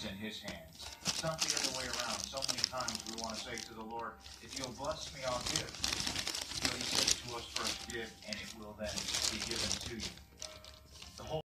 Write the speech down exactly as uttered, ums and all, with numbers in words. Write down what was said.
in his hands. It's not the other way around. So many times we want to say to the Lord, if you'll bless me, I'll give. You know, he says to us first, give, and it will then be given to you. The whole